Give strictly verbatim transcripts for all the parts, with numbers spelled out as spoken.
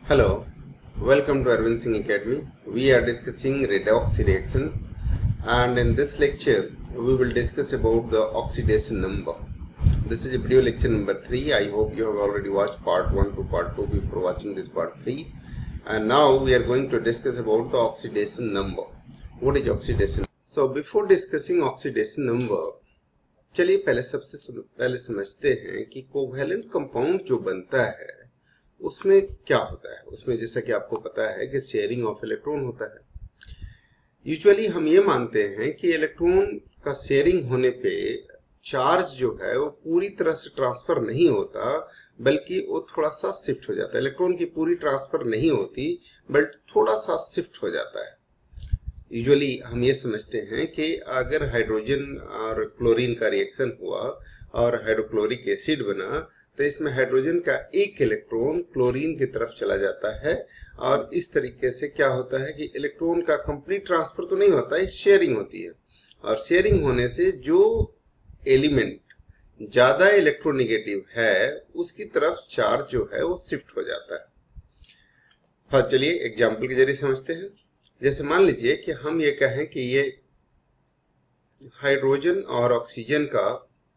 Hello, welcome to Arbind Singh Academy. We are discussing redox reaction, and in this lecture we will discuss about the oxidation number. This is video lecture number three. I hope you have already watched part one to part two before watching this part three. And now we are going to discuss about the oxidation number. What is oxidation? So before discussing oxidation number, चलिए पहले सबसे सम, पहले समझते हैं कि covalent compound जो बनता है उसमें क्या होता है। उसमें जैसा कि आपको पता है कि शेयरिंग ऑफ इलेक्ट्रॉन होता है। यूजुअली हम ये मानते हैं कि इलेक्ट्रॉन का शेयरिंग होने पे चार्ज जो है वो पूरी तरह से ट्रांसफर नहीं होता, बल्कि वो थोड़ा सा शिफ्ट हो जाता है। इलेक्ट्रॉन की पूरी ट्रांसफर नहीं होती, बल्कि थोड़ा सा शिफ्ट हो जाता है। यूजुअली हम ये समझते हैं कि अगर हाइड्रोजन और क्लोरीन का रिएक्शन हुआ और हाइड्रोक्लोरिक एसिड बना, तो इसमें हाइड्रोजन का एक इलेक्ट्रॉन क्लोरीन की तरफ चला जाता है, और इस तरीके से क्या होता है कि इलेक्ट्रॉन का कंप्लीट ट्रांसफर तो नहीं होता है, शेयरिंग होती है। और शेयरिंग होने से जो एलिमेंट ज्यादा इलेक्ट्रोनेगेटिव है उसकी तरफ चार्ज जो है वो शिफ्ट हो जाता है। हाँ, चलिए एग्जाम्पल के जरिए समझते हैं। जैसे मान लीजिए कि हम ये कहें कि ये हाइड्रोजन और ऑक्सीजन का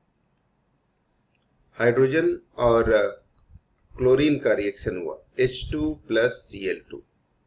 हाइड्रोजन और क्लोरीन का रिएक्शन हुआ H two plus C L two.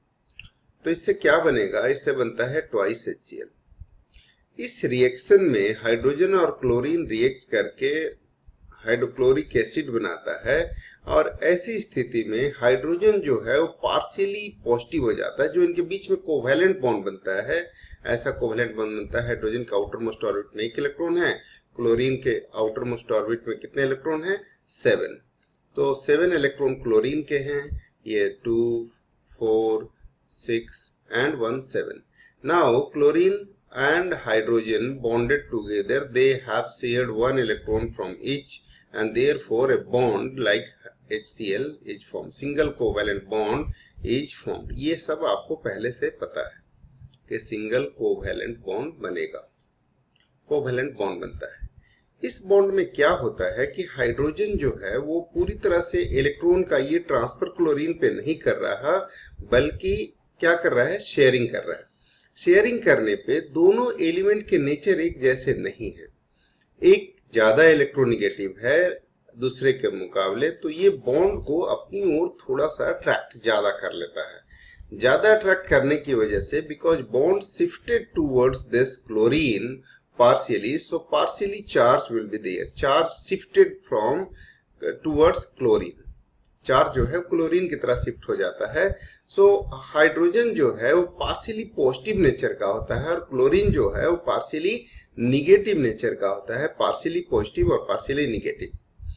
तो इससे क्या बनेगा? इससे बनता है ट्वाइस एच सी एल। इस रिएक्शन में हाइड्रोजन और क्लोरीन रिएक्ट करके हाइड्रोक्लोरिक एसिड बनाता है, और ऐसी स्थिति में हाइड्रोजन जो है वो पार्शियली पॉजिटिव हो जाता है। जो इनके बीच में कोवैलेंट बॉन्ड बनता है, ऐसा कोवैलेंट बॉन्ड बनता है। हाइड्रोजन का आउटर मोस्ट ऑर्बिट में एक इलेक्ट्रॉन है, क्लोरीन के आउटर मोस्ट ऑर्बिट में कितने इलेक्ट्रॉन हैं? सेवन। तो सेवन इलेक्ट्रॉन क्लोरीन के हैं, ये two, four, six and one, seven. Now chlorine and hydrogen bonded together, they have shared one electron from each, and therefore a bond like H C L is formed. Single covalent bond is formed. ये सब आपको पहले से पता है कि single covalent bond बनेगा, covalent bond बनता है। इस बॉन्ड में क्या होता है कि हाइड्रोजन जो है वो पूरी तरह से इलेक्ट्रॉन का ये ट्रांसफर क्लोरीन पे नहीं कर रहा, बल्कि क्या कर रहा है? शेयरिंग कर रहा है। शेयरिंग करने पे दोनों एलिमेंट के नेचर एक जैसे नहीं है। एक ज्यादा इलेक्ट्रोनेगेटिव है दूसरे के मुकाबले, तो ये बॉन्ड को अपनी ओर थोड़ा सा अट्रैक्ट ज्यादा कर लेता है। ज्यादा अट्रैक्ट करने की वजह से, because bond shifted towards this chlorine partially, so partially charge will be there. Charge shifted from towards chlorine, charge जो है क्लोरीन की तरह शिफ्ट हो जाता है। सो so, हाइड्रोजन जो है वो पार्शियली पॉजिटिव नेचर का होता है, और क्लोरीन जो है वो पार्शियली निगेटिव नेचर का होता है। पार्शियली पॉजिटिव और पार्शियली निगेटिव।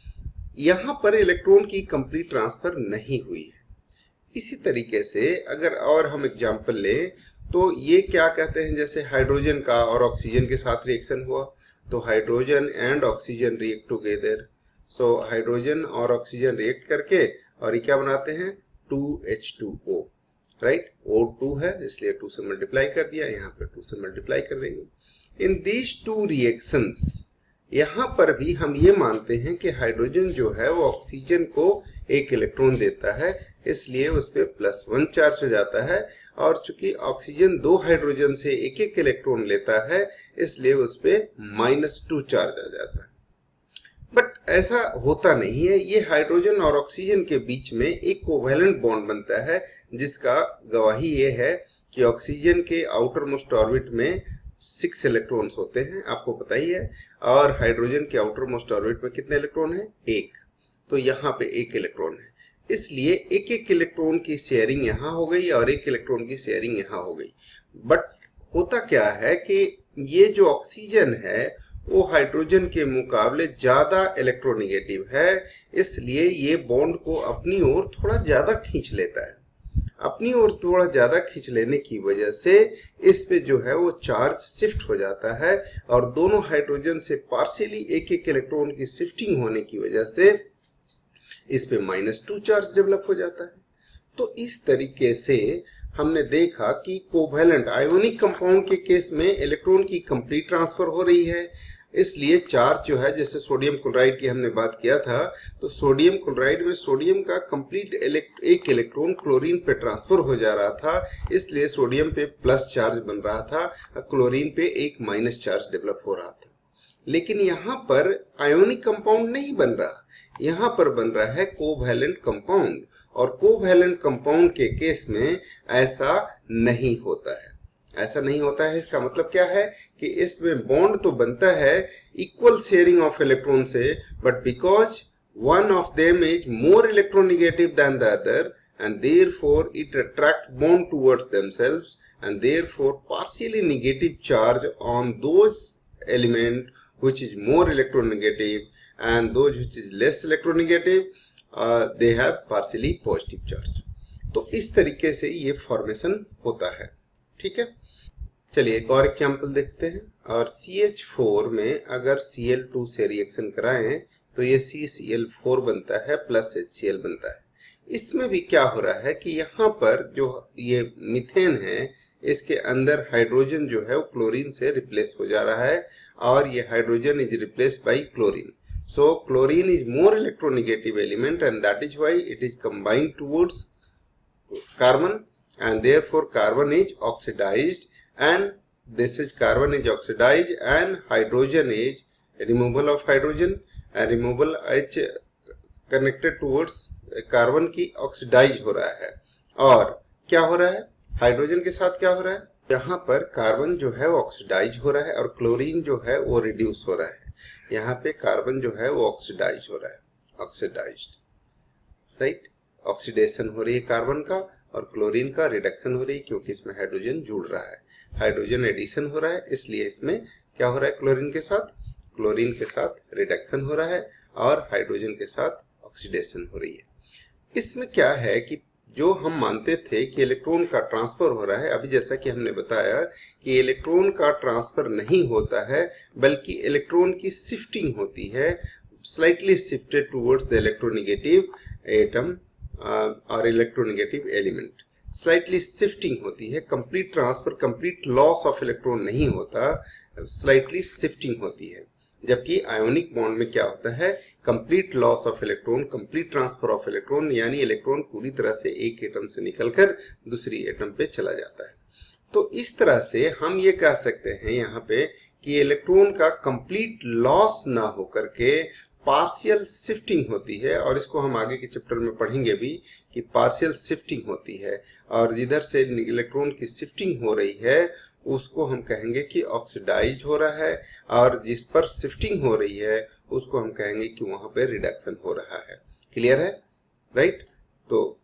यहां पर इलेक्ट्रॉन की कंप्लीट ट्रांसफर नहीं हुई है। इसी तरीके से अगर और हम एग्जांपल लें, तो ये क्या कहते हैं, जैसे हाइड्रोजन का और ऑक्सीजन के साथ रिएक्शन हुआ, तो hydrogen and oxygen react together. So so, hydrogen और ऑक्सीजन रिएक्ट करके और ये क्या बनाते हैं? Two H two O, right. O two है इसलिए टू से मल्टीप्लाई कर दिया, यहाँ पे टू से मल्टीप्लाई कर देंगे। इन दीज टू रिएक्शंस, यहाँ पर भी हम ये मानते हैं कि हाइड्रोजन जो है वो ऑक्सीजन को एक इलेक्ट्रॉन देता है, इसलिए उस पर प्लस वन चार्ज हो जाता है। और चूंकि ऑक्सीजन दो हाइड्रोजन से एक एक इलेक्ट्रॉन लेता है, इसलिए उस पर माइनस टू चार्ज आ जाता है। बट ऐसा होता नहीं है। ये हाइड्रोजन और ऑक्सीजन के बीच में एक कोवैलेंट बॉन्ड बनता है, जिसका गवाही ये है कि ऑक्सीजन के आउटर मोस्ट ऑर्बिट में सिक्स इलेक्ट्रॉन्स होते हैं, आपको पता ही है, और हाइड्रोजन के आउटर मोस्ट ऑर्बिट में कितने इलेक्ट्रॉन हैं? एक। तो यहाँ पे एक इलेक्ट्रॉन है, इसलिए एक एक इलेक्ट्रॉन की शेयरिंग यहाँ हो गई और एक इलेक्ट्रॉन की शेयरिंग यहाँ हो गई। बट होता क्या है कि ये जो ऑक्सीजन है वो हाइड्रोजन के मुकाबले ज्यादा इलेक्ट्रोनेगेटिव है, इसलिए ये बॉन्ड को अपनी ओर थोड़ा ज्यादा खींच लेता है। अपनी ओर थोड़ा ज्यादा खींच लेने की वजह से इस पे जो है वो चार्ज शिफ्ट हो जाता है, और दोनों हाइड्रोजन से पार्शियली एक एक इलेक्ट्रॉन की शिफ्टिंग होने की वजह से इस पे माइनस टू चार्ज डेवलप हो जाता है। तो इस तरीके से हमने देखा कि कोवैलेंट आयोनिक कंपाउंड के केस में इलेक्ट्रॉन की कंप्लीट ट्रांसफर हो रही है, इसलिए चार्ज जो है, जैसे सोडियम क्लोराइड की हमने बात किया था, तो सोडियम क्लोराइड में सोडियम का कंप्लीट इलेक्ट, एक इलेक्ट्रॉन क्लोरीन पे ट्रांसफर हो जा रहा था, इसलिए सोडियम पे प्लस चार्ज बन रहा था, क्लोरीन पे एक माइनस चार्ज डेवलप हो रहा था। लेकिन यहाँ पर आयोनिक कंपाउंड नहीं बन रहा, यहाँ पर बन रहा है कोवैलेंट कंपाउंड, और कोवैलेंट कंपाउंड के केस में ऐसा नहीं होता है। ऐसा नहीं होता है इसका मतलब क्या है कि इसमें बॉन्ड तो बनता है इक्वल शेयरिंग ऑफ इलेक्ट्रॉन से, but because one of them is more electronegative than the other and therefore it attract bond towards themselves, and therefore partially negative charge on those element which is more electronegative, and those which is less electronegative uh, they have partially positive charge। तो इस तरीके से ये formation होता है। ठीक है, चलिए एक और एग्जाम्पल देखते हैं। और सी एच फोर में अगर सी एल टू से रिएक्शन कराएं तो ये सी सी एल फोर बनता है प्लस एच सी एल बनता है। इसमें भी क्या हो रहा है कि यहाँ पर जो ये मीथेन है, इसके अंदर हाइड्रोजन जो है वो क्लोरीन से रिप्लेस हो जा रहा है, और ये hydrogen is replaced by chlorine. So chlorine is more electronegative element, and that is why it is combined towards carbon, and therefore carbon is oxidized, and this is carbon is oxidized and hydrogen is removal of hydrogen, and removal H connected towards carbon की oxidise हो रहा है। और क्या हो रहा है hydrogen के साथ, क्या हो रहा है, यहाँ पर कार्बन जो है वो ऑक्सीडाइज हो रहा है और क्लोरीन जो है वो रिड्यूस हो रहा है। यहाँ पे कार्बन जो है वो ऑक्सीडाइज हो रहा है, ऑक्सीडाइज्ड, राइट, ऑक्सीडेशन हो रही है कार्बन का, और क्लोरीन का रिडक्शन हो रही है क्योंकि इसमें हाइड्रोजन जुड़ रहा है, हाइड्रोजन एडिशन हो रहा है, इसलिए इसमें क्या हो रहा है, क्लोरीन के साथ क्लोरीन के साथ रिडक्शन हो रहा है और हाइड्रोजन के साथ ऑक्सीडेशन हो रही है। इसमें क्या है कि जो हम मानते थे कि इलेक्ट्रॉन का ट्रांसफर हो रहा है, अभी जैसा कि हमने बताया कि इलेक्ट्रॉन का ट्रांसफर नहीं होता है बल्कि इलेक्ट्रॉन की शिफ्टिंग होती है, slightly shifted towards the electronegative atom और इलेक्ट्रोनेगेटिव एलिमेंट, स्लाइटली शिफ्टिंग होती है। Complete transfer, complete loss of electron नहीं होता, स्लाइटली शिफ्टिंग होती है। जबकि आयोनिक बॉन्ड में क्या होता है, complete loss of electron, complete transfer of electron, यानी इलेक्ट्रॉन पूरी तरह से एक एटम से निकलकर दूसरी एटम पे चला जाता है। तो इस तरह से हम ये कह सकते हैं यहाँ पे कि इलेक्ट्रॉन का कंप्लीट लॉस ना होकर के पार्शियल शिफ्टिंग होती है, और इसको हम आगे के चैप्टर में पढ़ेंगे भी कि पार्शियल शिफ्टिंग होती है, और जिधर से इलेक्ट्रॉन की शिफ्टिंग हो रही है उसको हम कहेंगे कि ऑक्सीडाइज हो रहा है, और जिस पर शिफ्टिंग हो रही है उसको हम कहेंगे कि वहां पे रिडक्शन हो रहा है। क्लियर है, राइट। तो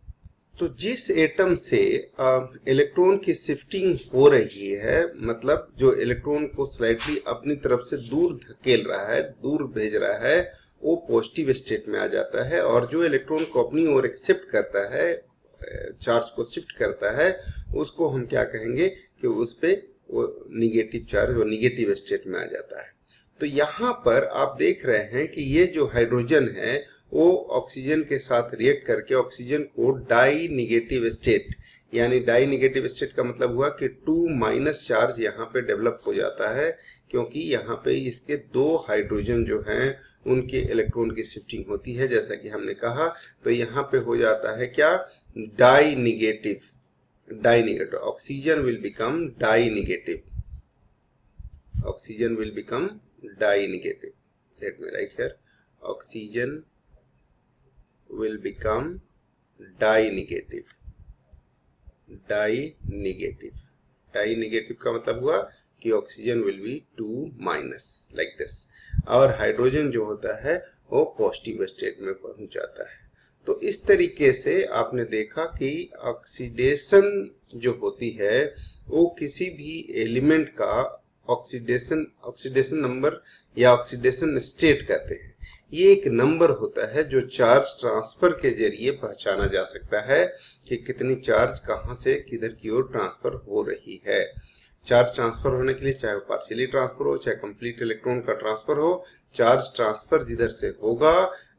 तो जिस एटम से इलेक्ट्रॉन की शिफ्टिंग हो रही है, मतलब जो इलेक्ट्रॉन को स्लाइटली अपनी तरफ से दूर धकेल रहा है, दूर भेज रहा है, वो पॉजिटिव स्टेट में आ जाता है, और जो इलेक्ट्रॉन को अपनी ओर एक्सेप्ट करता है, चार्ज को शिफ्ट करता है, उसको हम क्या कहेंगे कि उस पे वो निगेटिव चार्ज, वो निगेटिव स्टेट में आ जाता है। तो यहाँ पर आप देख रहे हैं कि ये जो हाइड्रोजन है वो ऑक्सीजन के साथ रिएक्ट करके ऑक्सीजन को डाई निगेटिव स्टेट, यानी डाई निगेटिव स्टेट का मतलब हुआ कि टू माइनस चार्ज यहाँ पे डेवलप हो जाता है, क्योंकि यहाँ पे इसके दो हाइड्रोजन जो हैं उनके इलेक्ट्रॉन की शिफ्टिंग होती है, जैसा कि हमने कहा। तो यहाँ पे हो जाता है क्या, di negative, di negative, oxygen will become di negative, oxygen will become di negative, let me write here, oxygen will become di negative, di negative, di negative का मतलब हुआ कि oxygen will be two minus like this, और hydrogen जो होता है वो positive state में पहुंच जाता है। तो इस तरीके से आपने देखा कि ऑक्सीडेशन जो होती है वो किसी भी एलिमेंट का ऑक्सीडेशन, ऑक्सीडेशन नंबर या ऑक्सीडेशन स्टेट कहते हैं, ये एक नंबर होता है जो चार्ज ट्रांसफर के जरिए पहचाना जा सकता है कि कितनी चार्ज कहां से किधर की ओर ट्रांसफर हो रही है। चार्ज ट्रांसफर होने के लिए चाहे वो पार्शियली ट्रांसफर हो, चाहे कंप्लीट इलेक्ट्रॉन का ट्रांसफर हो, चार्ज ट्रांसफर जिधर से होगा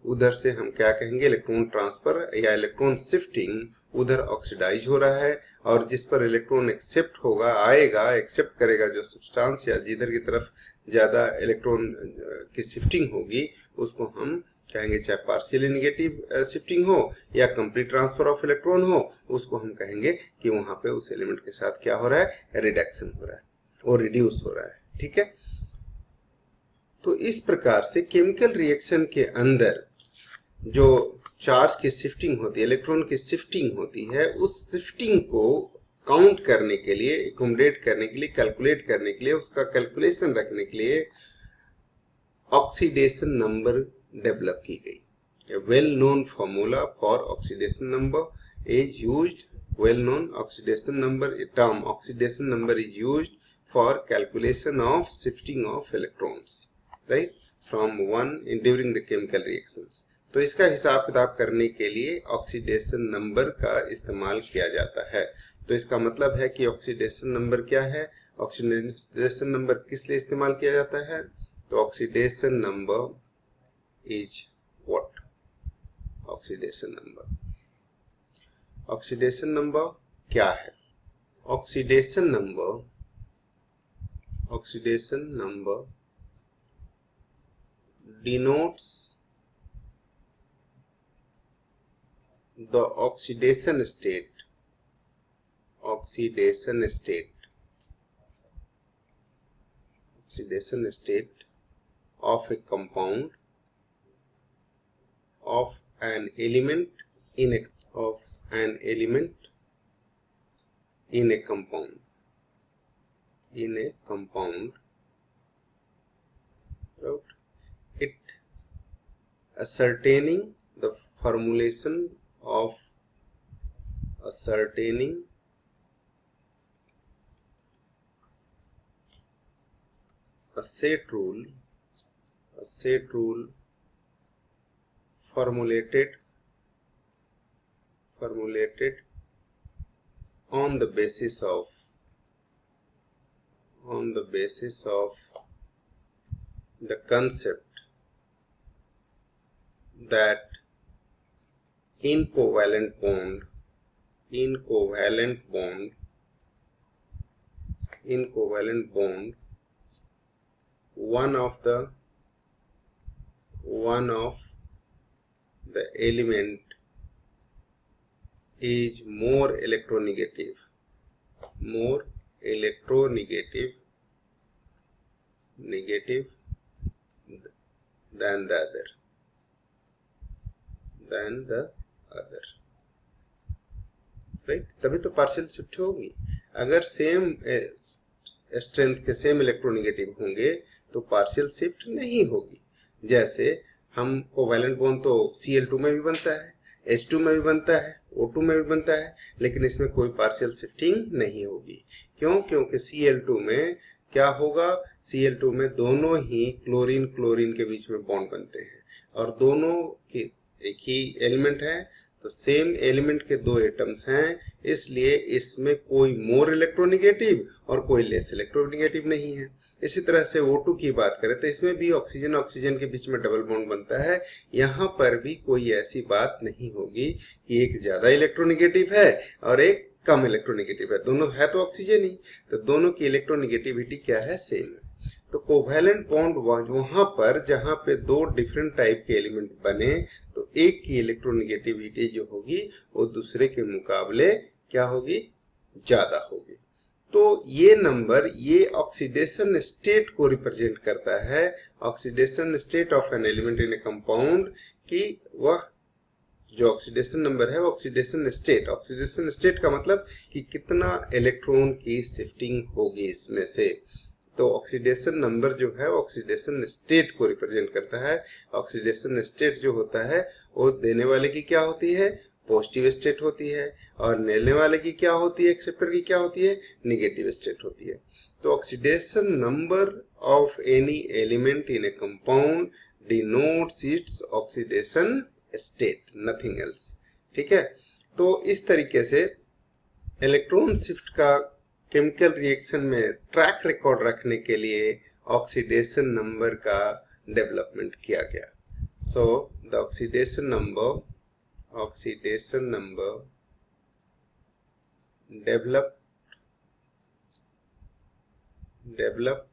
उधर से हम क्या कहेंगे, इलेक्ट्रॉन ट्रांसफर या इलेक्ट्रॉन शिफ्टिंग, उधर ऑक्सीडाइज हो रहा है, और जिस पर इलेक्ट्रॉन एक्सेप्ट होगा आएगा एक्सेप्ट करेगा जो सब्सटेंस, या जिधर की तरफ ज़्यादा इलेक्ट्रॉन की शिफ्टिंग होगी उसको हम कहेंगे, चाहे पार्शियली नेगेटिव शिफ्टिंग हो या कंप्लीट ट्रांसफर ऑफ इलेक्ट्रॉन हो, उसको हम कहेंगे कि वहाँ पे उस एलिमेंट के साथ क्या हो रहा है, रिडक्शन हो रहा है और रिड्यूस हो रहा है। ठीक है, तो इस प्रकार से केमिकल रिएक्शन के अंदर जो चार्ज की शिफ्टिंग होती है, इलेक्ट्रॉन की शिफ्टिंग होती है, उस शिफ्टिंग को काउंट करने के लिए, एकोमोडेट करने के लिए, कैलकुलेट करने के लिए, उसका कैलकुलेशन रखने के लिए ऑक्सीडेशन नंबर डेवलप की गई। Well known formula for oxidation number is used, well known oxidation number term oxidation number is used for calculation of shifting of electrons, right, from one in during the chemical reactions. तो इसका हिसाब किताब करने के लिए oxidation number का इस्तेमाल किया जाता है। तो इसका मतलब है कि ऑक्सीडेशन नंबर क्या है, ऑक्सीडेशन नंबर किस लिए इस्तेमाल किया जाता है, तो oxidation number is what, oxidation number, oxidation number क्या है, oxidation number, oxidation number denotes the oxidation state, oxidation state, oxidation state of a compound, of an element in a, of an element in a compound, in a compound, right? It ascertaining the formulation of ascertaining a set rule, a set rule formulated formulated on the basis of on the basis of the concept that in covalent bond, in covalent bond, in covalent bond, one of the one of the element is more electronegative, more electronegative, negative than the other. than the other, right? तभी तो partial shift होगी। अगर same strength के same electronegative होंगे तो partial shift नहीं होगी। जैसे हम कोवैलेंट बॉन्ड तो सी एल टू में भी बनता है, एच टू में भी बनता है, ओ टू में भी बनता है, लेकिन इसमें कोई पार्शियल शिफ्टिंग नहीं होगी। क्यों? क्योंकि सी एल टू में क्या होगा, सी एल टू में दोनों ही क्लोरीन क्लोरीन के बीच में बॉन्ड बनते हैं और दोनों के एक ही एलिमेंट है, तो सेम एलिमेंट के दो एटम्स हैं, इसलिए इसमें कोई मोर इलेक्ट्रोनेगेटिव और कोई लेस इलेक्ट्रोनेगेटिव नहीं है। इसी तरह से ओ टू की बात करें तो इसमें भी ऑक्सीजन ऑक्सीजन के बीच में डबल बॉन्ड बनता है। यहाँ पर भी कोई ऐसी बात नहीं होगी कि एक ज्यादा इलेक्ट्रोनेगेटिव है और एक कम इलेक्ट्रोनेगेटिव है, दोनों है तो ऑक्सीजन ही, तो दोनों की इलेक्ट्रोनेगेटिविटी क्या है, सेम है। तो कोवैलेंट बॉन्ड वहां पर जहां पे दो डिफरेंट टाइप के एलिमेंट बने तो एक की इलेक्ट्रोनेगेटिविटी जो होगी वो दूसरे के मुकाबले क्या होगी, ज्यादा होगी। तो ये नंबर ये ऑक्सीडेशन स्टेट को रिप्रेजेंट करता है, oxidation state of an element in a compound की वह जो ऑक्सीडेशन नंबर है वो ऑक्सीडेशन स्टेट, ऑक्सीडेशन स्टेट का मतलब कि कितना इलेक्ट्रॉन की शिफ्टिंग होगी इसमें से। तो ऑक्सीडेशन नंबर जो है ऑक्सीडेशन स्टेट को रिप्रेजेंट करता है। ऑक्सीडेशन स्टेट जो होता है वो देने वाले की क्या होती है, पॉजिटिव स्टेट होती है, और लेने वाले की क्या होती है, एक्सेप्टर की क्या होती है, नेगेटिव स्टेट होती है। तो oxidation number of any element in a compound denotes its oxidation state, nothing else. ठीक है, तो इस तरीके से इलेक्ट्रॉन शिफ्ट का केमिकल रिएक्शन में ट्रैक रिकॉर्ड रखने के लिए ऑक्सीडेशन नंबर का डेवलपमेंट किया गया। So the oxidation number oxidation number developed developed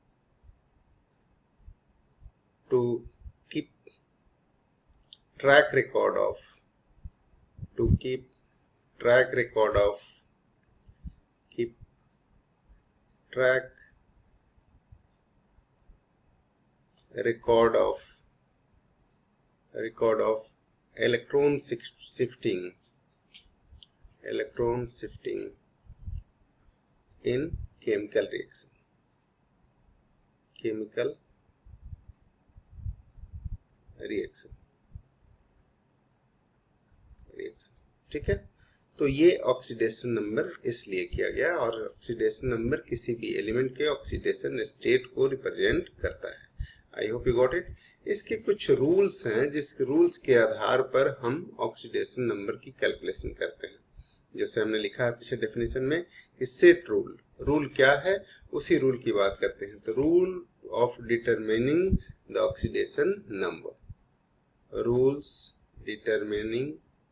to keep track record of to keep track record of keep track record of record of electron shifting electron shifting in chemical reaction chemical reaction reaction ठीक है। तो ये oxidation number इसलिए किया गया, और oxidation number किसी भी एलिमेंट के ऑक्सीडेशन स्टेट को रिप्रेजेंट करता है। I hope you got it. इसके कुछ रूल्स हैं जिस रूल्स के आधार पर हम ऑक्सीडेशन नंबर की कैलकुलेशन करते हैं, जैसे हमने लिखा है पीछे डेफिनेशन में कि सेट रूल। रूल क्या है, उसी रूल की बात करते हैं। तो rule of determining the oxidation number, rules determining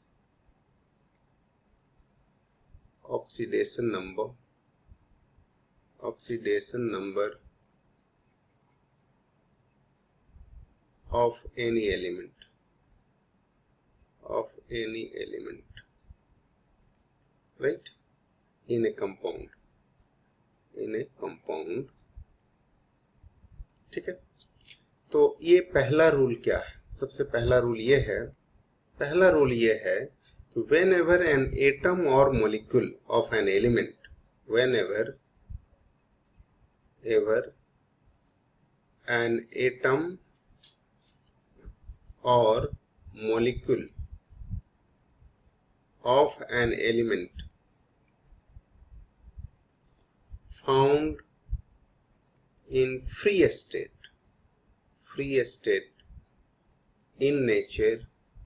oxidation number oxidation number of any element of any element right in a compound in a compound ठीक है। तो ये पहला रूल क्या है? सबसे पहला रूल ये है पहला रूल ये है whenever an atom or molecule of an element whenever ever an atom or molecule of an element found in free state free state in nature,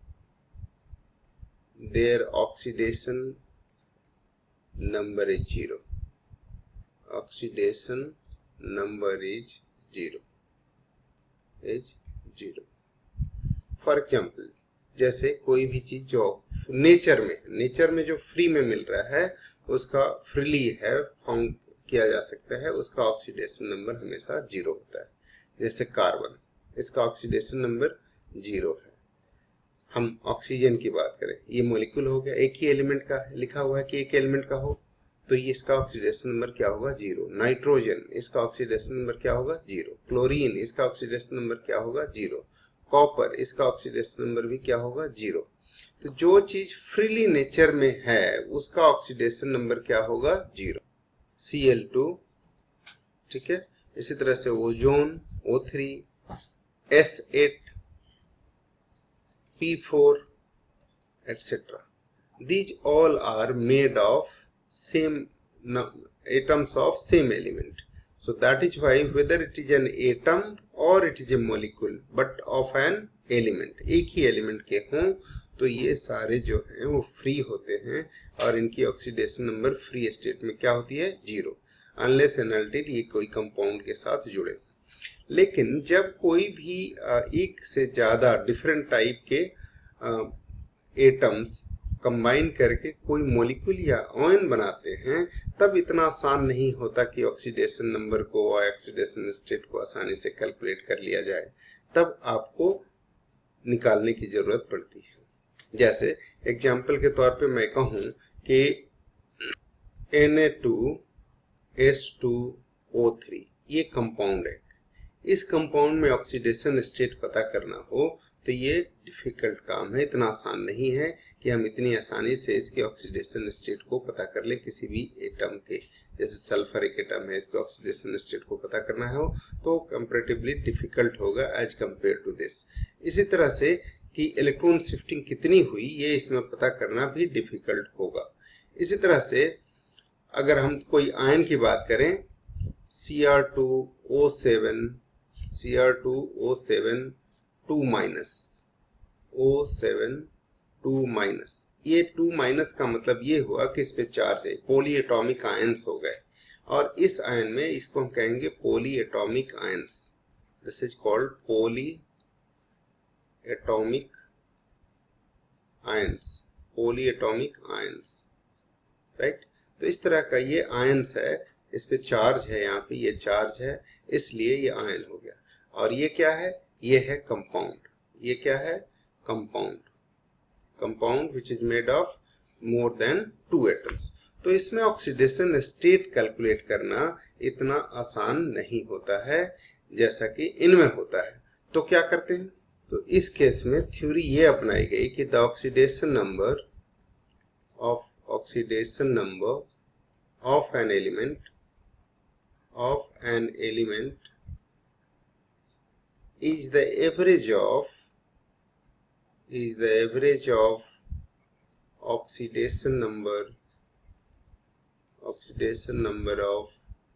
their oxidation number is zero. Oxidation number is zero. Is zero. For example, जैसे कोई भी चीज जो nature में nature में जो free में मिल रहा है उसका फ्रीली है फाउंड किया जा सकता है, उसका ऑक्सीडेशन नंबर हमेशा जीरो होता है। जैसे कार्बन, इसका ऑक्सीडेशन नंबर जीरो है। हम ऑक्सीजन की बात करें, ये मॉलिक्यूल हो गया, एक ही एलिमेंट का है, लिखा हुआ है कि एक एलिमेंट का हो, तो ये इसका ऑक्सीडेशन नंबर क्या होगा? जीरो। नाइट्रोजन, इसका ऑक्सीडेशन नंबर क्या होगा? जीरो। क्लोरीन, इसका ऑक्सीडेशन नंबर क्या होगा? जीरो। कॉपर, इसका ऑक्सीडेशन नंबर भी क्या होगा? जीरो। तो जो चीज फ्रीली नेचर में है उसका ऑक्सीडेशन नंबर क्या होगा? जीरो। सी एल टू, ठीक है। इसी तरह से ozone, O three, S eight, P four, et cetera. These all are made of same atoms of same element. So that is why whether it is an atom or it is a molecule, but of an element, एक ही element के हों तो ये सारे जो हैं वो free होते हैं और इनकी oxidation number free state में क्या होती है? जीरो, unless and until ये कोई compound के साथ जुड़े। लेकिन जब कोई भी एक से ज़्यादा डिफरेंट टाइप के एटम्स कंबाइन करके कोई मॉलिक्यूल या आयन बनाते हैं तब इतना आसान नहीं होता कि ऑक्सीडेशन नंबर को और ऑक्सीडेशन स्टेट को आसानी से कैलकुलेट कर लिया जाए, तब आपको निकालने की ज़रूरत पड़ती है। जैसे एग्जाम्पल के तौर पे मैं कहूँ कि N A two S two O three ये कंपाउंड है, इस कंपाउंड में ऑक्सीडेशन स्टेट पता करना हो तो ये डिफिकल्ट काम है, इतना आसान नहीं है कि हम इतनी आसानी से इसके ऑक्सीडेशन स्टेट को पता कर ले किसी भी एटम के। जैसे सल्फर एक एटम है, इसके ऑक्सीडेशन स्टेट को पता करना हो तो कंपैरेटिवली डिफिकल्ट होगा एज कंपेयर टू दिस। इसी तरह से कि इलेक्ट्रॉन शिफ्टिंग कितनी हुई ये इसमें पता करना भी डिफिकल्ट होगा। इसी तरह से अगर हम कोई आयन की बात करें, C R two O seven, C R two O seven two minus, O seven two minus, ये टू माइनस का मतलब ये हुआ कि इस पे चार्ज है, पॉली एटॉमिक आयंस हो गए, और इस आयन में इसको हम कहेंगे polyatomic ions. This is called polyatomic ions, polyatomic ions, right. तो इस तरह का ये आयंस है, इस पे चार्ज है, यहाँ पे ये चार्ज है, इसलिए ये आयन हो गया। और ये क्या है, ये है कंपाउंड। ये क्या है, compound, compound which is made of more than two atoms. तो इसमें ऑक्सीडेशन स्टेट कैलकुलेट करना इतना आसान नहीं होता है जैसा कि इनमें होता है। तो क्या करते हैं, तो इस केस में थ्योरी ये अपनाई गई कि the oxidation number of oxidation number of an element of an element is the average of is the average of oxidation number oxidation number of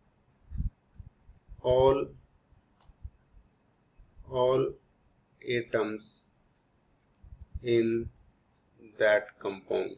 all all atoms in that compound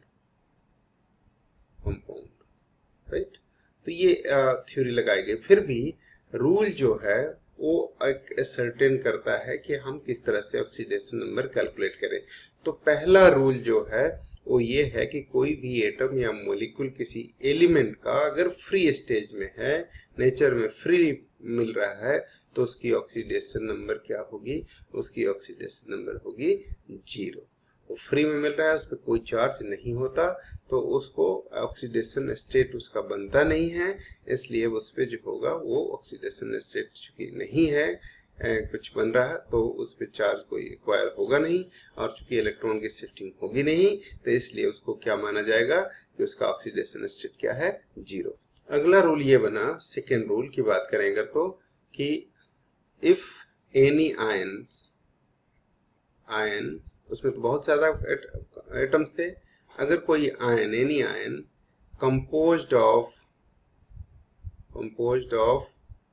compound right। तो ये theory लगाई गई। फिर भी rule जो है वो एक सर्टेन करता है कि हम किस तरह से ऑक्सीडेशन नंबर कैलकुलेट करें। तो पहला रूल जो है वो ये है कि कोई भी एटम या मॉलिक्यूल किसी एलिमेंट का अगर फ्री स्टेज में है, नेचर में फ्री मिल रहा है, तो उसकी ऑक्सीडेशन नंबर क्या होगी, उसकी ऑक्सीडेशन नंबर होगी जीरो। वो फ्री में मिल रहा है, उस पर कोई चार्ज नहीं होता, तो उसको ऑक्सीडेशन स्टेट उसका बनता नहीं है, इसलिए उस पर जो होगा वो ऑक्सीडेशन स्टेट चूंकि नहीं है, कुछ बन रहा है, तो उस पर चार्ज कोई एक्वायर होगा नहीं, और चूंकि इलेक्ट्रॉन की शिफ्टिंग होगी नहीं, तो इसलिए उसको क्या माना जाएगा कि उसका ऑक्सीडेशन स्टेट क्या है, जीरो। अगला रूल ये बना, सेकेंड रूल की बात करें अगर, तो कि इफ एनी आयंस आयन, उसमें तो बहुत ज्यादा एटम्स थे, अगर कोई ion, any ion composed of composed of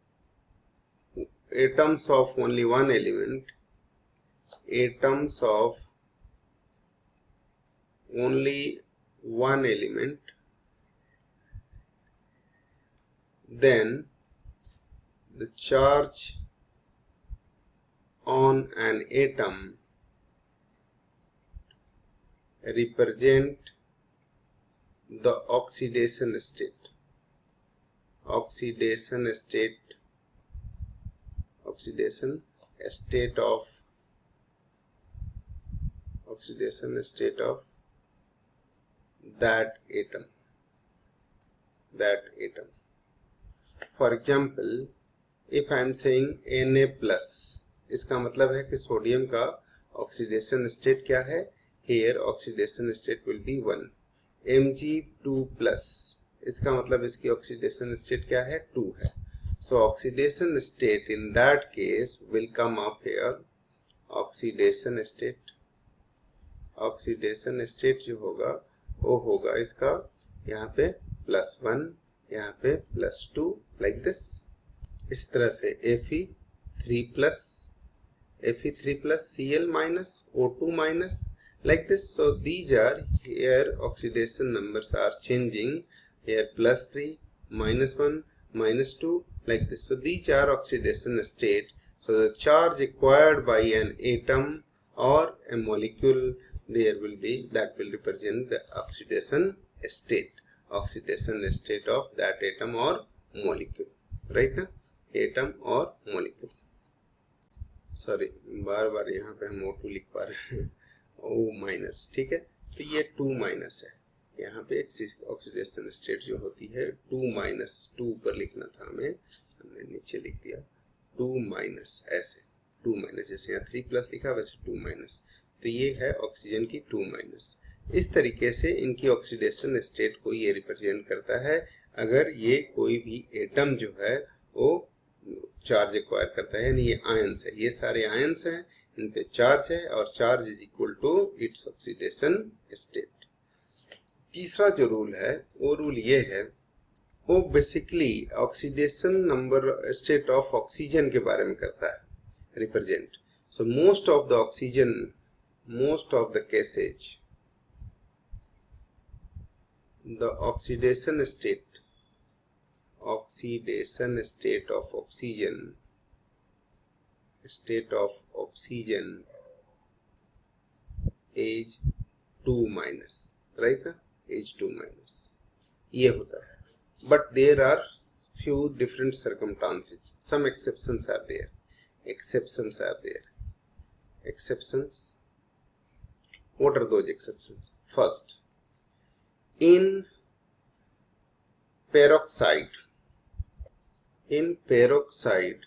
atoms of only one element, atoms of only one element, then the charge on an atom represent the oxidation state, oxidation state oxidation state of oxidation state of that atom that atom for example, if I am saying Na plus, इसका मतलब है कि sodium का oxidation state क्या है, here oxidation state will be one। M G two plus, इसका मतलब इसकी ऑक्सीडेशन स्टेट क्या है, टू है। So oxidation state in that case will come up here, oxidation state, oxidation state जो होगा वो होगा इसका यहाँ पे प्लस वन, यहाँ पे प्लस टू, लाइक दिस। इस तरह से F E three plus F E three plus C L minus O two minus, like this। So these are here oxidation numbers are changing here, plus three, minus one, minus two, like this। So these are oxidation state। So the charge acquired by an atom or a molecule, there will be, that will represent the oxidation state, oxidation state of that atom or molecule, right ना, atom or molecule। Sorry, बार बार यहाँ पे हम O to लिख पा रहे हैं, O माइनस, ठीक है। तो ये टू माइनस है, यहाँ पे ऑक्सीडेशन स्टेट जो होती है टू माइनस, टू ऊपर लिखना था हमें, हमने नीचे लिख दिया टू माइनस, ऐसे टू माइनस, जैसे यहाँ थ्री प्लस लिखा वैसे टू माइनस। तो ये है ऑक्सीजन की टू माइनस। इस तरीके से इनकी ऑक्सीडेशन स्टेट को ये रिप्रेजेंट करता है। अगर ये कोई भी एटम जो है वो चार्ज एक्वायर करता है, यानी ये आयंस है, ये सारे आयंस हैं, इन पे चार्ज है, और charge is equal to its oxidation state. तीसरा जो रूल है वो रूल ये है, वो basically oxidation number state of oxygen के बारे में करता है, represent. So most of the oxygen, most of the cases, the oxidation state oxidation state of oxygen state of oxygen as two minus, right ना, as two minus ये होता है. But there are few different circumstances, some exceptions are there, exceptions are there, exceptions. What are those exceptions? First, in peroxide, in peroxide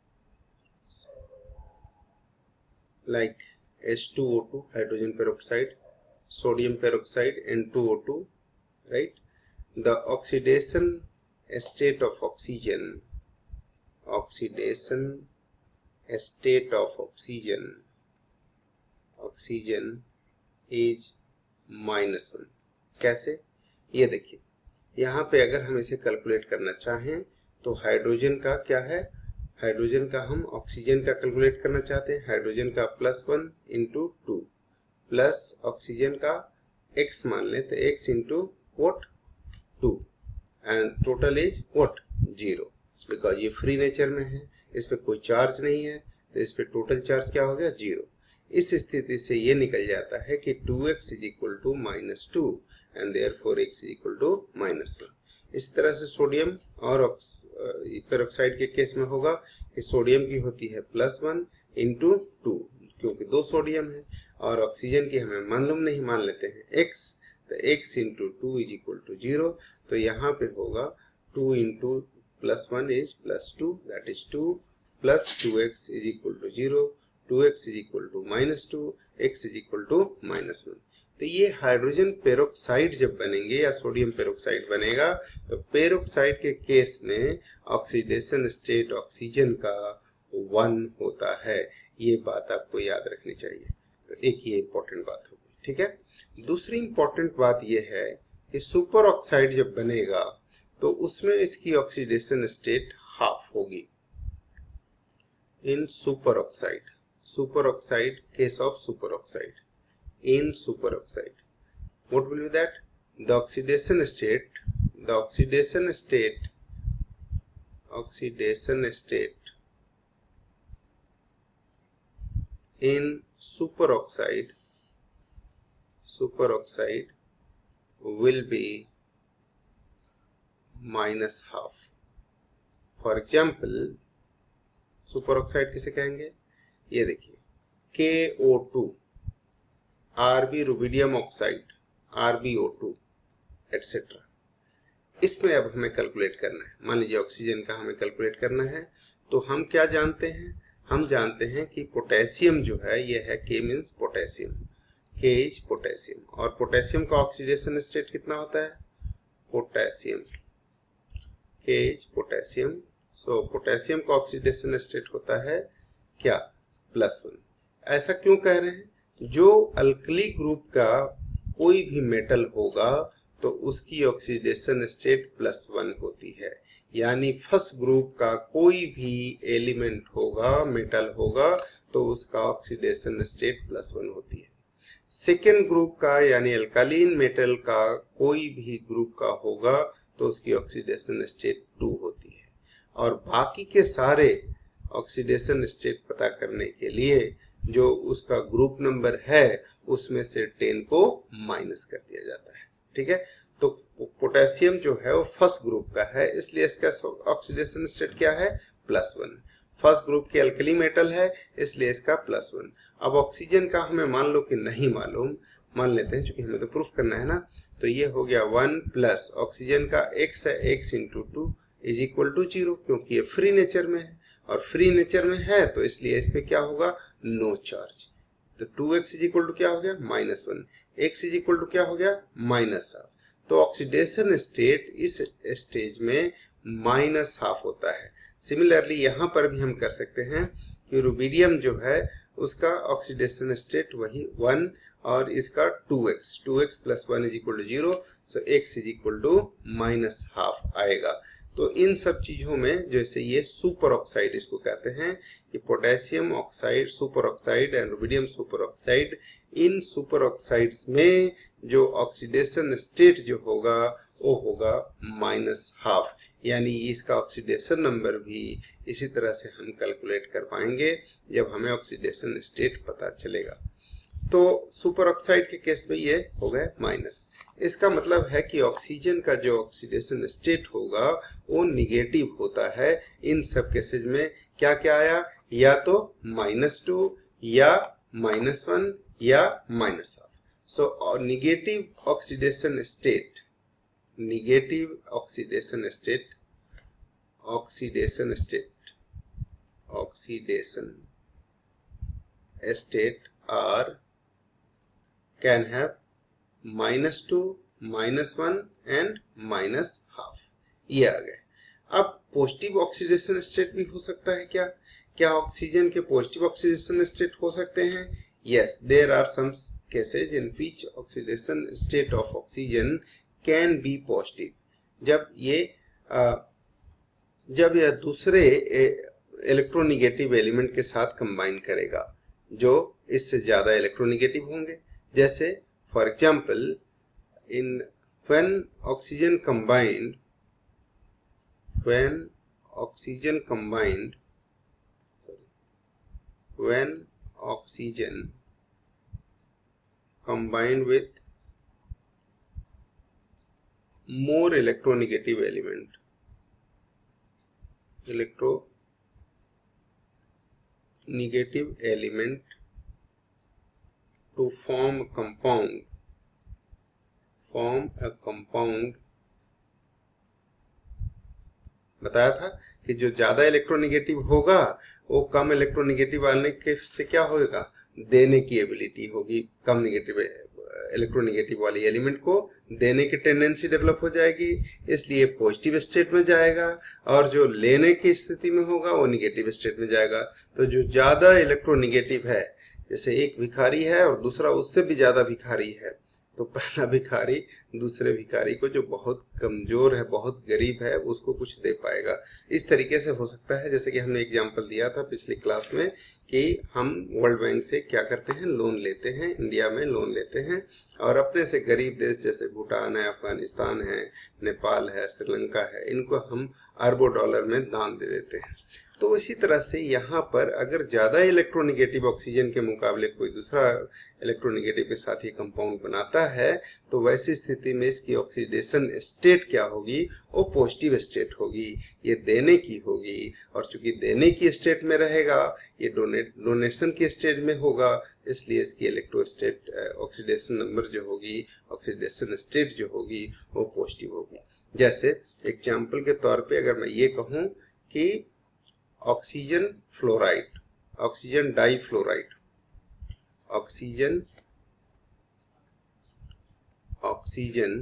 like H two O two, hydrogen peroxide, sodium peroxide, N two O two, right? The oxidation state of oxygen, oxidation state of oxygen oxygen is minus one. कैसे, ये देखिए यहाँ पे अगर हम इसे calculate करना चाहें तो हाइड्रोजन का क्या है, हाइड्रोजन का हम ऑक्सीजन का कैलकुलेट करना चाहते हैं, हाइड्रोजन का plus one into two plus oxygen का एक्स मान लें तो एक्स इंटू वोट टू एंड टोटल इज वोट जीरो, बिकॉज ये फ्री नेचर में है, इस पे कोई चार्ज नहीं है तो इस पे टोटल चार्ज क्या हो गया, जीरो. इस स्थिति से ये निकल जाता है कि two x is equal to minus two and therefore x is equal to minus one. इस तरह से सोडियम और पेरोक्साइड के केस में होगा कि सोडियम की होती है प्लस वन इंटू टू, क्योंकि दो सोडियम है, और ऑक्सीजन की हमें मालूम नहीं, मान लेते हैं x, तो x into two is equal to zero. तो यहाँ पे होगा two into plus one is plus two, that is two plus two x is equal to zero, two x is equal to minus two, x is equal to minus one. तो ये hydrogen peroxide जब बनेंगे या sodium peroxide बनेगा तो peroxide के case में oxidation state oxygen का वन होता है. ये बात आपको याद रखनी चाहिए. तो एक ये इंपॉर्टेंट बात होगी, ठीक है. दूसरी इंपॉर्टेंट बात ये है कि सुपर ऑक्साइड जब बनेगा तो उसमें इसकी ऑक्सीडेशन स्टेट हाफ होगी. In superoxide, superoxide, case of superoxide, in superoxide, what will be that? The oxidation state, the oxidation state, oxidation state in superoxide, superoxide will be minus half. For example, superoxide किसे कहेंगे, ये देखिए K O two, RB rubidium oxide, R B O two etcetera. इसमें अब हमें calculate करना है. मान लीजिए ऑक्सीजन का हमें कैलकुलेट करना है, तो हम क्या जानते हैं, हम जानते हैं कि पोटेशियम जो है ये है, K means potassium, K is potassium, और पोटेशियम का ऑक्सीडेशन स्टेट कितना होता है, potassium, K is potassium. So potassium का ऑक्सीडेशन स्टेट होता है क्या, प्लस वन. ऐसा क्यों कह रहे हैं, जो अल्कली ग्रुप का कोई भी मेटल होगा तो उसकी ऑक्सीडेशन स्टेट प्लस वन होती है. यानी फर्स्ट ग्रुप का कोई भी एलिमेंट होगा, मेटल होगा, तो उसका ऑक्सीडेशन स्टेट प्लस वन होती है. सेकेंड ग्रुप का यानी अल्कालीन मेटल का कोई भी ग्रुप का होगा तो उसकी ऑक्सीडेशन स्टेट टू होती है. और बाकी के सारे ऑक्सीडेशन स्टेट पता करने के लिए जो उसका ग्रुप नंबर है उसमें से टेन को माइनस कर दिया जाता है, ठीक है. तो पोटेशियम जो है वो फर्स्ट ग्रुप का है, इसलिए इसका ऑक्सीडेशन स्टेट क्या है, प्लस वन. फर्स्ट ग्रुप के अल्कली मेटल है इसलिए इसका प्लस वन. अब ऑक्सीजन का हमें मान लो कि नहीं मालूम, मान लेते हैं, चूंकि हमें तो प्रूफ करना है ना, तो ये हो गया वन प्लस ऑक्सीजन का एक्स है, x into two is equal to zero, क्योंकि ये फ्री नेचर में है, और फ्री नेचर में है तो इसलिए इस पे क्या होगा, नो चार्ज. तो two x is equal to क्या हो गया, minus one, x is equal to क्या हो गया, माइनस हाफ. तो ऑक्सीडेशन स्टेट इस स्टेज में माइनस हाफ होता है. सिमिलरली यहाँ पर भी हम कर सकते हैं कि रुबिडियम जो है उसका ऑक्सीडेशन स्टेट वही वन और इसका two x, two x plus one is equal to zero, so x is equal to minus half आएगा. तो इन सब चीजों में जैसे ये सुपर ऑक्साइड इसको कहते हैं कि potassium oxide superoxide and rubidium superoxide, इन सुपर ऑक्साइड्स में जो ऑक्सीडेशन स्टेट जो होगा वो होगा माइनस हाफ. यानी इसका ऑक्सीडेशन नंबर भी इसी तरह से हम कैलकुलेट कर पाएंगे जब हमें ऑक्सीडेशन स्टेट पता चलेगा. तो सुपर ऑक्साइड के केस में ये हो गए माइनस। इसका मतलब है कि ऑक्सीजन का जो ऑक्सीडेशन स्टेट होगा वो निगेटिव होता है। इन सब केसेज में क्या क्या आया, या तो माइनस टू या माइनस वन या minus half. So negative oxidation state, negative oxidation state, oxidation state, oxidation state are can have minus two, minus one and minus half। ये आ गए। अब पॉजिटिव ऑक्सीडेशन स्टेट भी हो सकता है क्या? क्या ऑक्सीजन के पॉजिटिव ऑक्सीडेशन स्टेट हो सकते हैं? Yes, there are some cases in which oxidation state of oxygen can be positive. जब ये आ, जब यह दूसरे इलेक्ट्रोनिगेटिव एलिमेंट के साथ कंबाइन करेगा जो इससे ज्यादा इलेक्ट्रोनिगेटिव होंगे। जैसे for example in when oxygen combined when oxygen combined sorry when oxygen combined with more electronegative element electro negative element to form a compound form a compound बताया था कि जो ज्यादा इलेक्ट्रोनिगेटिव होगा वो कम इलेक्ट्रोनिगेटिव वाले के से क्या होगा, देने की एबिलिटी होगी। कम निगेटिव इलेक्ट्रोनिगेटिव वाली एलिमेंट को देने की टेंडेंसी डेवलप हो जाएगी, इसलिए पॉजिटिव स्टेट में जाएगा। और जो लेने की स्थिति में होगा वो निगेटिव स्टेट में जाएगा। तो जो ज्यादा इलेक्ट्रोनिगेटिव है, जैसे एक भिखारी है और दूसरा उससे भी ज्यादा भिखारी है, तो पहला भिखारी दूसरे भिखारी को जो बहुत कमजोर है, बहुत गरीब है, उसको कुछ दे पाएगा। इस तरीके से हो सकता है। जैसे कि हमने एग्जांपल दिया था पिछली क्लास में कि हम वर्ल्ड बैंक से क्या करते हैं, लोन लेते हैं, इंडिया में लोन लेते हैं और अपने से गरीब देश जैसे भूटान है, अफगानिस्तान है, नेपाल है, श्रीलंका है, इनको हम अरबों डॉलर में दान दे देते हैं। तो इसी तरह से यहाँ पर अगर ज़्यादा इलेक्ट्रोनिगेटिव ऑक्सीजन के मुकाबले कोई दूसरा इलेक्ट्रोनिगेटिव के साथ ये कंपाउंड बनाता है, तो वैसी स्थिति में इसकी ऑक्सीडेशन स्टेट क्या होगी, वो पॉजिटिव स्टेट होगी, ये देने की होगी। और चूंकि देने की स्टेट में रहेगा, ये डोनेट डोनेशन की स्टेट में होगा, इसलिए इसकी इलेक्ट्रोस्टेट ऑक्सीडेशन नंबर जो होगी, ऑक्सीडेशन स्टेट जो होगी, वो पॉजिटिव होगी। जैसे एग्जाम्पल के तौर पर अगर मैं ये कहूँ कि oxygen fluoride, oxygen difluoride, oxygen oxygen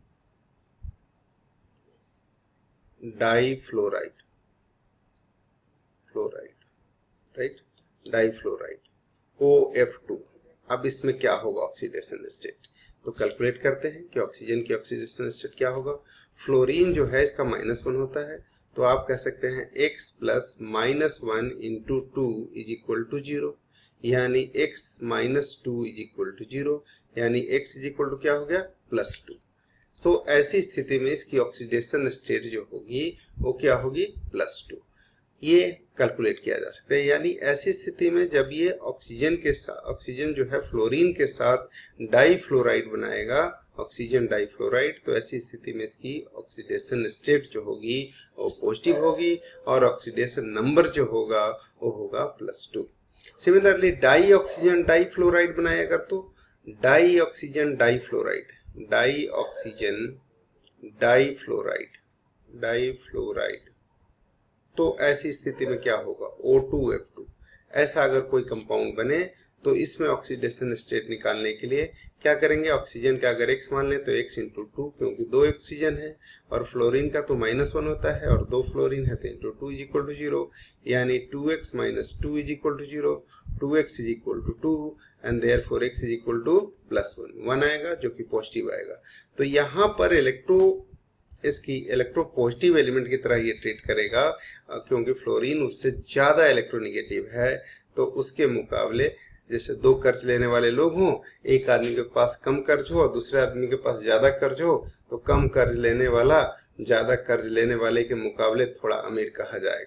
difluoride, fluoride, right, difluoride O F two. अब इसमें क्या होगा ऑक्सीडेशन स्टेट, तो कैलकुलेट करते हैं कि ऑक्सीजन की ऑक्सीडेशन स्टेट क्या होगा। फ्लोरीन जो है इसका माइनस वन होता है, तो आप कह सकते हैं x plus minus one into two is equal to zero, यानी x minus two is equal to zero, यानी x इज इक्वल टू क्या हो गया, प्लस टू। सो ऐसी स्थिति में इसकी ऑक्सीडेशन स्टेट जो होगी वो क्या होगी, प्लस टू। ये कैलकुलेट किया जा सकता है। यानी ऐसी स्थिति में जब ये ऑक्सीजन के साथ, ऑक्सीजन जो है फ्लोरीन के साथ डाइफ्लोराइड बनाएगा, ऑक्सीजन डाइफ्लोराइड, तो ऐसी स्थिति में इसकी ऑक्सीडेशन स्टेट जो होगी वो पॉजिटिव होगी और ऑक्सीडेशन नंबर जो होगा वो होगा plus two. Similarly dioxygen difluoride बनाया अगर, तो dioxygen difluoride, dioxygen difluoride, difluoride, तो ऐसी स्थिति में क्या होगा, ओ टू एफ टू। ऐसा अगर कोई कंपाउंड बने तो इसमें ऑक्सीडेशन स्टेट निकालने के लिए क्या करेंगे, ऑक्सीजन का अगर x मान लें तो x इंटू टू, क्योंकि दो ऑक्सीजन है, और फ्लोरीन का तो माइनस वन होता है और दो फ्लोरीन है, तो into two is equal to zero, यानी two x minus two is equal to zero, two x is equal to two and therefore x is equal to plus one, one आएगा जो कि पॉजिटिव आएगा। तो यहाँ पर इलेक्ट्रो इसकी electro positive element की तरह ये ट्रीट करेगा, क्योंकि फ्लोरीन उससे ज्यादा इलेक्ट्रोनिगेटिव है। तो उसके मुकाबले जैसे दो कर्ज लेने वाले लोग हों, एक आदमी के पास कम कर्ज हो और दूसरे आदमी के पास ज्यादा कर्ज हो, तो कम कर्ज लेने वाला ज्यादा कर्ज लेने वाले के मुकाबले थोड़ा अमीर कहा जाएगा,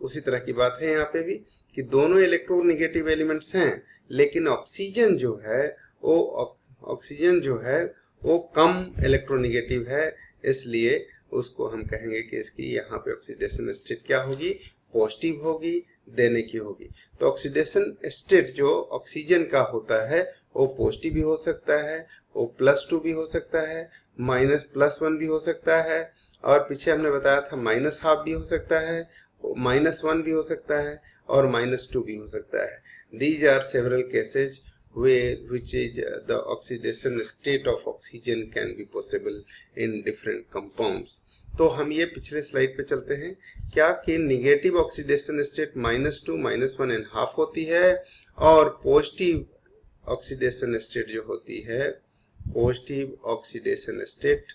उसी तरह की बात है यहाँ पे भी कि दोनों इलेक्ट्रोनेगेटिव एलिमेंट्स हैं, लेकिन ऑक्सीजन जो है वो ऑक्सीजन जो है वो कम इलेक्ट्रोनेगेटिव है, इसलिए उसको हम कहेंगे कि इसकी यहाँ पे ऑक्सीडेशन स्टेट क्या होगी, पॉजिटिव होगी, देने की होगी। तो ऑक्सीडेशन स्टेट जो ऑक्सीजन का होता है वो पॉजिटिव भी हो सकता है, वो प्लस टू भी हो सकता है, माइनस प्लस वन भी हो सकता है, और पीछे हमने बताया था माइनस हाफ भी हो सकता है, माइनस वन भी हो सकता है, और माइनस टू भी हो सकता है। These are several cases where which is uh, the oxidation state of oxygen can be possible in different compounds। तो हम ये पिछले स्लाइड पे चलते हैं क्या कि negative oxidation state minus two minus one and half होती है, और पॉजिटिव ऑक्सीडेशन स्टेट जो होती है, positive oxidation state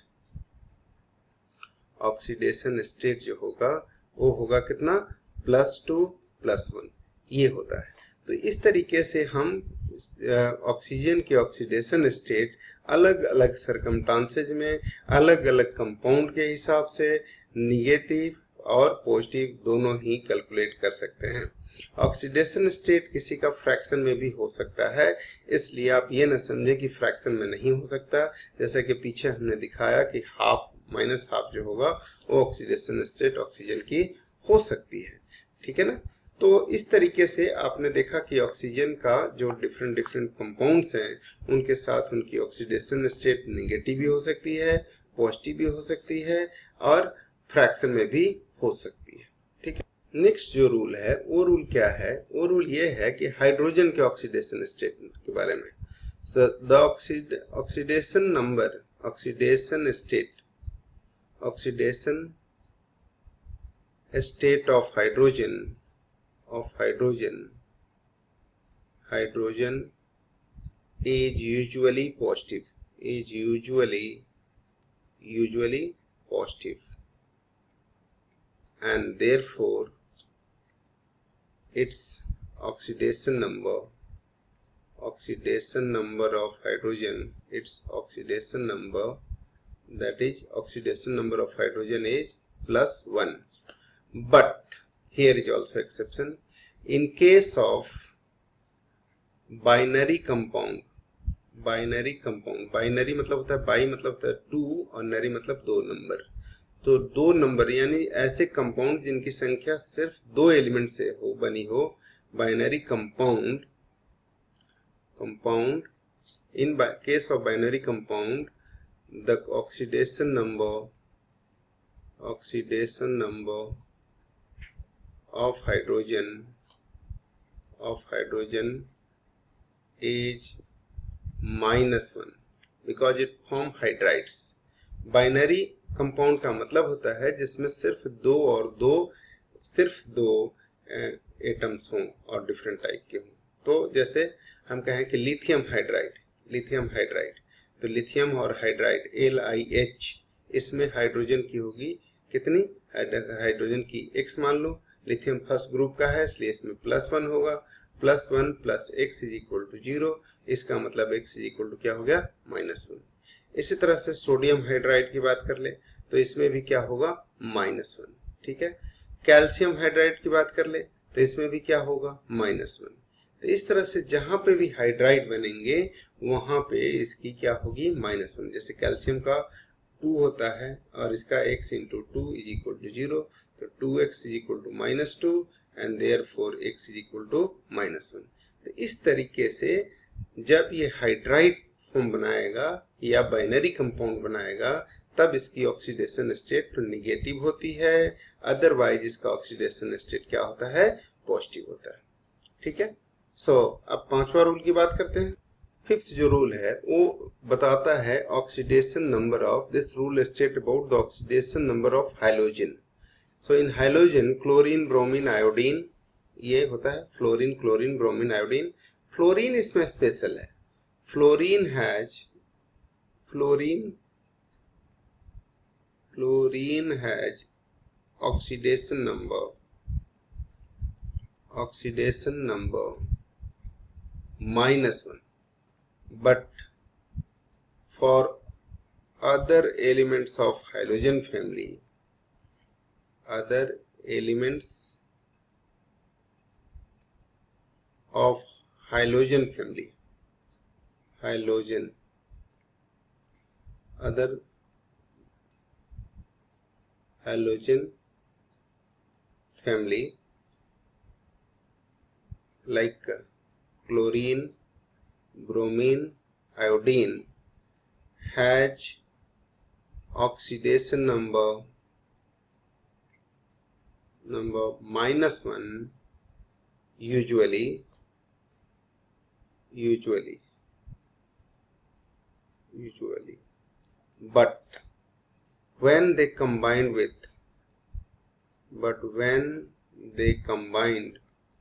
oxidation state जो होगा वो होगा कितना, प्लस टू प्लस वन, ये होता है। तो इस तरीके से हम ऑक्सीजन के ऑक्सीडेशन स्टेट अलग अलग सरकमस्टांसेज में अलग अलग कंपाउंड के हिसाब से निगेटिव और पॉजिटिव दोनों ही कैलकुलेट कर सकते हैं। ऑक्सीडेशन स्टेट किसी का फ्रैक्शन में भी हो सकता है, इसलिए आप ये न समझें कि फ्रैक्शन में नहीं हो सकता। जैसा कि पीछे हमने दिखाया कि हाफ माइनस हाफ जो होगा वो ऑक्सीडेशन स्टेट ऑक्सीजन की हो सकती है, ठीक है ना। तो इस तरीके से आपने देखा कि ऑक्सीजन का जो डिफरेंट डिफरेंट कंपाउंड्स हैं उनके साथ उनकी ऑक्सीडेशन स्टेट नेगेटिव भी हो सकती है, पॉजिटिव भी हो सकती है, और फ्रैक्शन में भी हो सकती है, ठीक है। नेक्स्ट जो रूल है वो रूल क्या है, वो रूल ये है कि हाइड्रोजन के ऑक्सीडेशन स्टेट के बारे में। The oxidation number oxidation state oxidation state of hydrogen of hydrogen hydrogen is usually positive is usually usually positive and therefore its oxidation number oxidation number of hydrogen its oxidation number that is oxidation number of hydrogen is plus one. But here is also exception. In case of binary compound, binary compound, binary मतलब होता है by मतलब होता है to और नरी मतलब दो नंबर, तो दो नंबर यानी ऐसे कंपाउंड जिनकी संख्या सिर्फ दो एलिमेंट से हो बनी हो, binary compound compound in case of binary compound the oxidation number oxidation number of hydrogen of hydrogen is minus one because it form hydrides। Binary compound का मतलब होता है जिसमें सिर्फ दो और दो सिर्फ दो एटम्स हों और डिफरेंट टाइप के हों। तो जैसे हम कहें कि लिथियम हाइड्राइड लिथियम हाइड्राइड तो लिथियम और हाइड्राइड एल आई एच, इसमें हाइड्रोजन की होगी कितनी, हाइड्रोजन की एक्स मान लो, लिथियम फर्स्ट ग्रुप का है इसलिए इसमें प्लस वन होगा, plus one plus x is equal to zero, इसका मतलब एक्स इज इक्वल टू क्या हो गया, माइनस वन। इसी तरह से सोडियम हाइड्राइड की बात कर ले तो इसमें भी क्या होगा, माइनस वन, ठीक है। कैल्शियम हाइड्राइड की बात कर ले तो इसमें भी क्या होगा, माइनस वन। तो इस तरह से जहां पे भी हाइड्राइड बनेंगे वहां पे इसकी क्या होगी, माइनस वन। जैसे कैल्शियम का टू होता है और इसका x into two is equal to zero, तो two x is equal to minus two and therefore x is equal to minus one. तो इस तरीके से जब ये हाइड्राइड फॉर्म बनाएगा या बाइनरी कंपाउंड बनाएगा तब इसकी ऑक्सीडेशन स्टेट तो निगेटिव होती है, अदरवाइज इसका ऑक्सीडेशन स्टेट क्या होता है, पॉजिटिव होता है, ठीक है। सो so, अब पांचवा रूल की बात करते हैं। फिफ्थ जो रूल है वो बताता है oxidation number of, this rule state about the oxidation number of hydrogen. So in hydrogen chlorine bromine iodine, ये होता है fluorine chlorine bromine iodine. Fluorine इसमें स्पेशल है, fluorine has fluorine fluorine has oxidation number oxidation number minus one, but for other elements of halogen family other elements of halogen family, halogen, other halogen family like chlorine, bromine, iodine has oxidation number number minus one usually usually usually but when they combined with but when they combined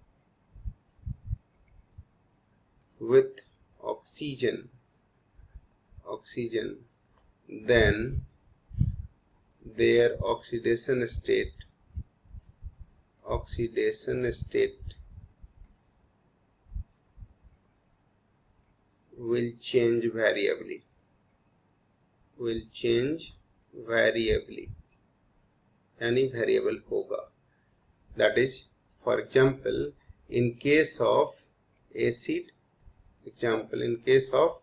with oxygen oxygen then their oxidation state oxidation state will change variably will change variably यानी variable होगा. That is, for example, in case of acid, example in case of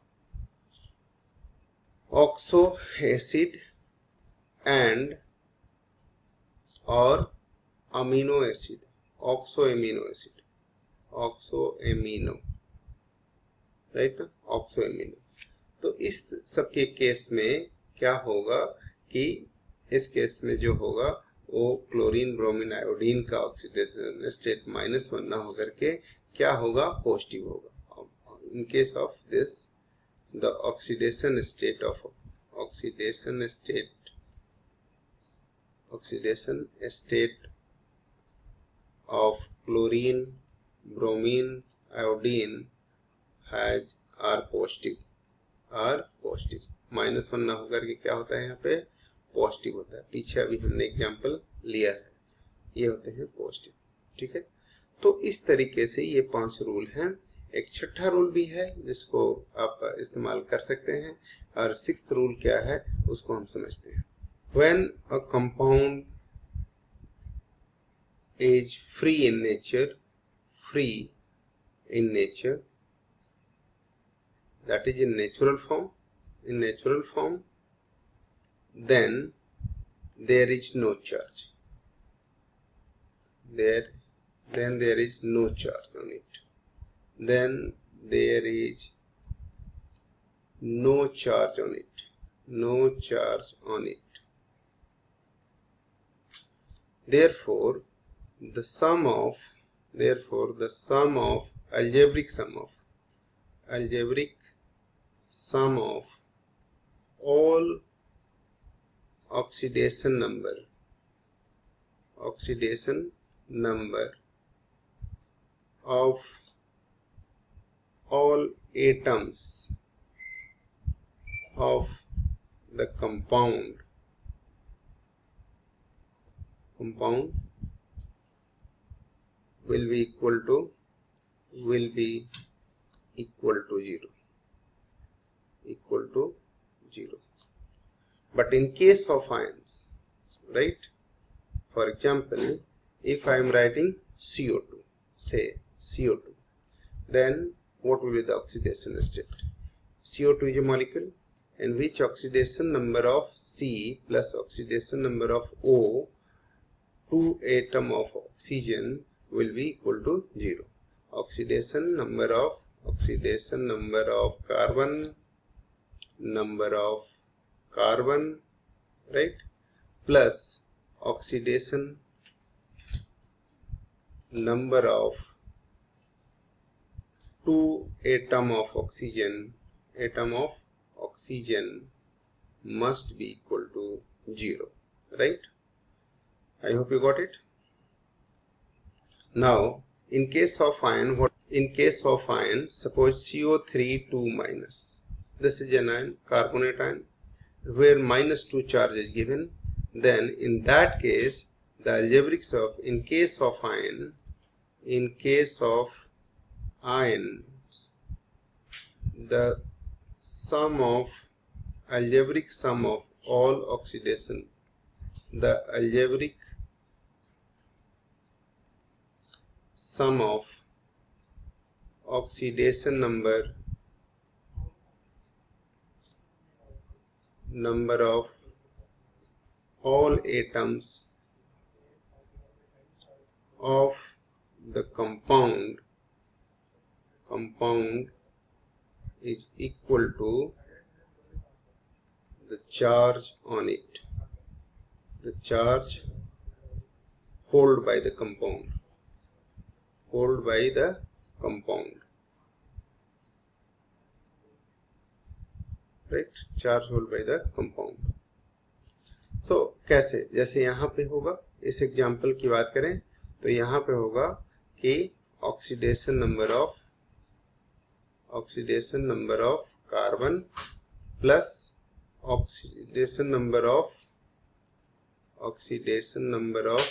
oxo acid and or amino acid, oxo amino acid, oxo amino, right, oxo amino. तो इस सब के case में क्या होगा कि इस केस में जो होगा वो क्लोरीन, ब्रोमीन, आयोडीन का ऑक्सीडेशन स्टेट माइनस वन ना होकर के क्या होगा, पॉजिटिव होगा. In case of this the oxidation state of oxidation state oxidation state of chlorine, bromine, iodine has are positive are positive. Minus one ना होकर के क्या होता है यहाँ पे, पॉजिटिव होता है. पीछे अभी हमने एग्जांपल लिया है, ये होते हैं पॉजिटिव. ठीक है, तो इस तरीके से ये पांच रूल हैं. एक छठा रूल भी है जिसको आप इस्तेमाल कर सकते हैं, और सिक्स्थ रूल क्या है उसको हम समझते हैं. When a compound is free in nature, free in nature, that is in natural form, in natural form, then there is no charge. There, then there is no charge on it. Then there is no charge on it. No charge on it. Therefore, the sum of, therefore the sum of algebraic sum of algebraic sum of all oxidation number oxidation number of all atoms of the compound compound will be equal to will be equal to zero equal to zero. But in case of ions, right, for example, if I am writing C O two, say C O two, then what will be the oxidation state? C O two is a molecule in which oxidation number of C plus oxidation number of O, two atom of oxygen, will be equal to zero. Oxidation number of oxidation number of carbon, number of carbon, right, plus oxidation number of two atom of oxygen, atom of oxygen must be equal to zero, right? I hope you got it. Now, in case of ion, what in case of ion, suppose C O three two minus. This is an ion, carbonate ion, where minus two charge is given. Then in that case, the algebraics of, in case of ion, in case of ions, the sum of, algebraic sum of all oxidation, the algebraic sum of oxidation number number of all atoms of the compound compound is equal to the charge on it, the charge held by the compound, held by the compound, right? Charge held by the compound. So कैसे, जैसे यहाँ पे होगा, इस example की बात करें तो यहाँ पे होगा कि oxidation number of oxidation number of carbon plus oxidation number of oxidation number of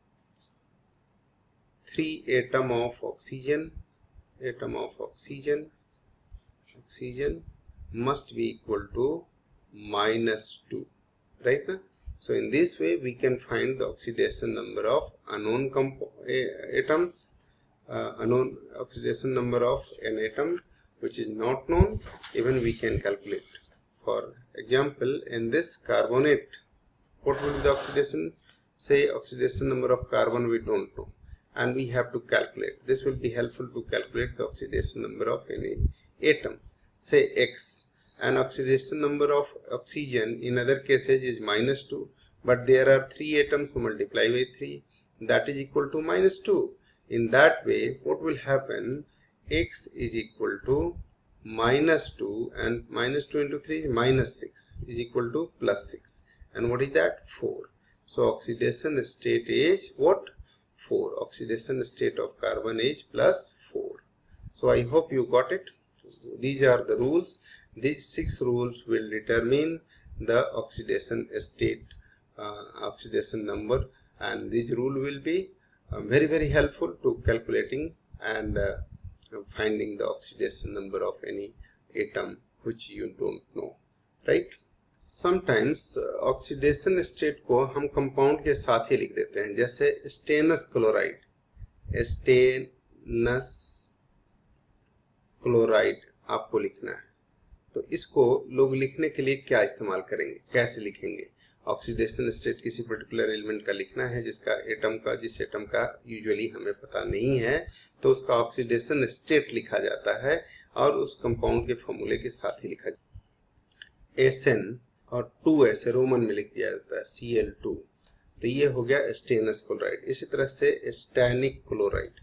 three atom of oxygen atom of oxygen oxygen must be equal to minus two, right? Na? So in this way we can find the oxidation number of unknown atoms, uh, unknown oxidation number of an atom which is not known, even we can calculate. For example, in this carbonate, what will be the oxidation? Say oxidation number of carbon we don't know, and we have to calculate. This will be helpful to calculate the oxidation number of any atom. Say X, and oxidation number of oxygen in other cases is minus two, but there are three atoms, so multiply by three, that is equal to minus two. In that way, what will happen? X is equal to minus two, and minus two into three is minus six, is equal to plus six. And what is that? four. So oxidation state is what? four. Oxidation state of carbon is plus four. So I hope you got it. These are the rules. These six rules will determine the oxidation state, uh, oxidation number, and this rule will be uh, very very helpful to calculating and uh, finding the oxidation number of any atom which you don't know, right? Sometimes uh, oxidation state को हम compound के साथ ही लिख देते हैं, जैसे stannous chloride, stannous chloride आपको लिखना है, तो इसको लोग लिखने के लिए क्या इस्तेमाल करेंगे, कैसे लिखेंगे? ऑक्सीडेशन स्टेट किसी पर्टिकुलर एलिमेंट का लिखना है जिसका एटम का जिस एटम का यूजुअली हमें पता नहीं है, तो उसका ऑक्सीडेशन स्टेट लिखा जाता है और उस कंपाउंड के फॉर्मूले के साथ ही लिखा जाता है। एस एन और टू ऐसे रोमन में लिख दिया जाता है, सी एल टू, तो ये हो गया स्टेनस क्लोराइड। इसी तरह से स्टैनिक क्लोराइड,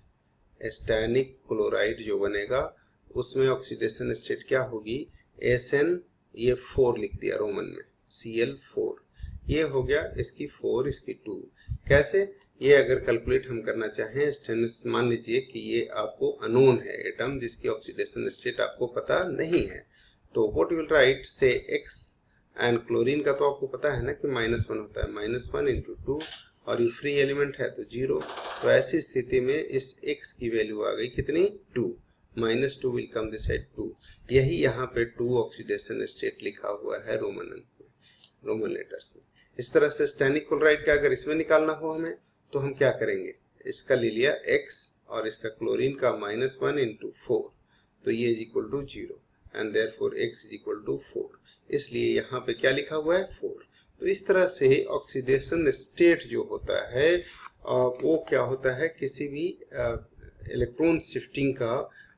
स्टैनिक क्लोराइड जो बनेगा उसमें ऑक्सीडेशन स्टेट क्या होगी? एस एन, ये फोर लिख दिया रोमन में, सी एल फोर, ये हो गया इसकी फोर, इसकी टू। कैसे? ये अगर कैलकुलेट हम करना चाहें स्टेनस, मान लीजिए कि ये आपको अननोन है एटम जिसकी ऑक्सीडेशन स्टेट आपको पता नहीं है, तो what will write? Say x, and chlorine का तो आपको पता है ना कि माइनस वन होता है, माइनस वन इंटू टू, और ये फ्री एलिमेंट है तो जीरो। तो ऐसी स्थिति में इस एक्स की वैल्यू आ गई कितनी? Two, minus two will come this side two. यही यहाँ पे टू ऑक्सीडेशन स्टेट लिखा हुआ है रोमन अंक में, रोमन लेटर्स में। इस तरह से स्टैनिक क्लोराइड का अगर इसमें निकालना हो हमें तो हम क्या करेंगे? इसका ले लिया x और इसका क्लोरीन का माइनस वन इंटू फोर, तो ये is equal to zero, and therefore x is equal to four. इसलिए यहाँ पे क्या लिखा हुआ है? फोर। तो इस तरह से ऑक्सीडेशन स्टेट जो होता है वो क्या होता है? किसी भी इलेक्ट्रॉन शिफ्टिंग का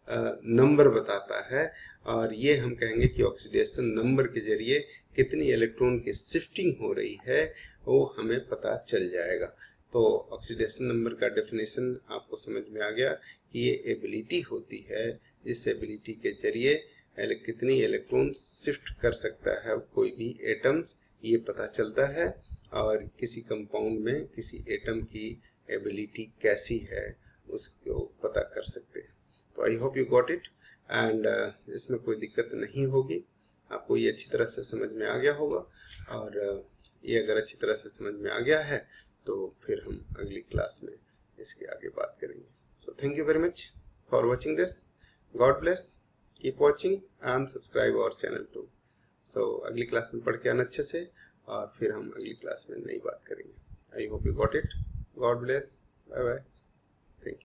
नंबर बताता है, और ये हम कहेंगे कि ऑक्सीडेशन नंबर के जरिए कितनी इलेक्ट्रॉन की शिफ्टिंग हो रही है वो हमें पता चल जाएगा। तो ऑक्सीडेशन नंबर का डेफिनेशन आपको समझ में आ गया कि ये एबिलिटी होती है जिस एबिलिटी के जरिए कितनी इलेक्ट्रॉन शिफ्ट कर सकता है कोई भी एटम्स, ये पता चलता है, और किसी कंपाउंड में किसी एटम की एबिलिटी कैसी है उसको पता कर सकते हैं। तो I hope you got it, and इसमें कोई दिक्कत नहीं होगी, आपको ये अच्छी तरह से समझ में आ गया होगा। और uh, ये अगर अच्छी तरह से समझ में आ गया है तो फिर हम अगली क्लास में इसके आगे बात करेंगे। So thank you very much for watching this, God bless, keep watching and subscribe our channel too. सो अगली क्लास में पढ़ के आना अच्छे से, और फिर हम अगली क्लास में नई बात करेंगे। I hope you got it, God bless, bye bye.